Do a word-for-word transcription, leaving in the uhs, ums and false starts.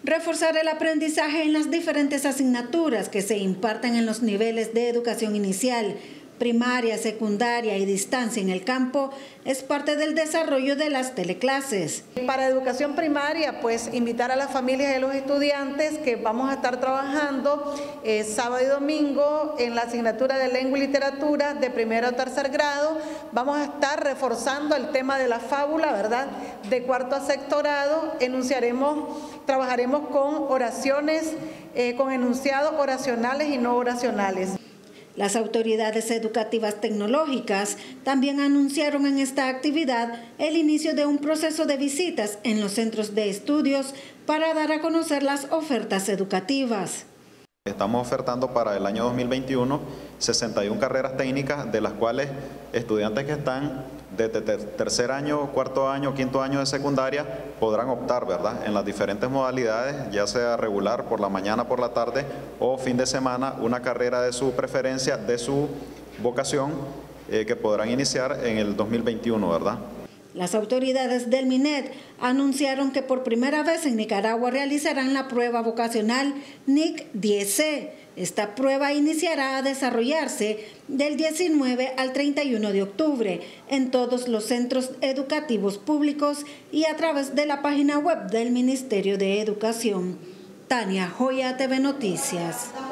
Reforzar el aprendizaje en las diferentes asignaturas que se imparten en los niveles de educación inicial, primaria, secundaria y distancia en el campo es parte del desarrollo de las teleclases. Para educación primaria, pues invitar a las familias y a los estudiantes que vamos a estar trabajando eh, sábado y domingo en la asignatura de lengua y literatura de primero a tercer grado. Vamos a estar reforzando el tema de la fábula, ¿verdad? De cuarto a sexto grado, enunciaremos, trabajaremos con oraciones, eh, con enunciados oracionales y no oracionales. Las autoridades educativas tecnológicas también anunciaron en esta actividad el inicio de un proceso de visitas en los centros de estudios para dar a conocer las ofertas educativas. Estamos ofertando para el año dos mil veintiuno sesenta y una carreras técnicas, de las cuales estudiantes que están desde tercer año, cuarto año, quinto año de secundaria podrán optar, ¿verdad?, en las diferentes modalidades, ya sea regular, por la mañana, por la tarde o fin de semana, una carrera de su preferencia, de su vocación, eh, que podrán iniciar en el dos mil veintiuno, ¿verdad? Las autoridades del MINET anunciaron que por primera vez en Nicaragua realizarán la prueba vocacional N I C diez C. Esta prueba iniciará a desarrollarse del diecinueve al treinta y uno de octubre en todos los centros educativos públicos y a través de la página web del Ministerio de Educación. Tania Joya, T V Noticias.